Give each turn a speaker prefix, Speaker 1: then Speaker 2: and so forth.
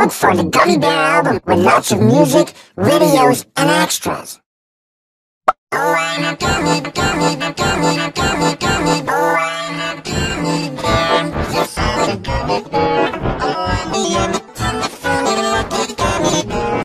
Speaker 1: Look for the Gummy Bear album with lots of music, videos, and extras. Oh, I'm a gummy, gummy, gummy, gummy, gummy. Oh, I'm a gummy bear. Yes, I'm a gummy bear.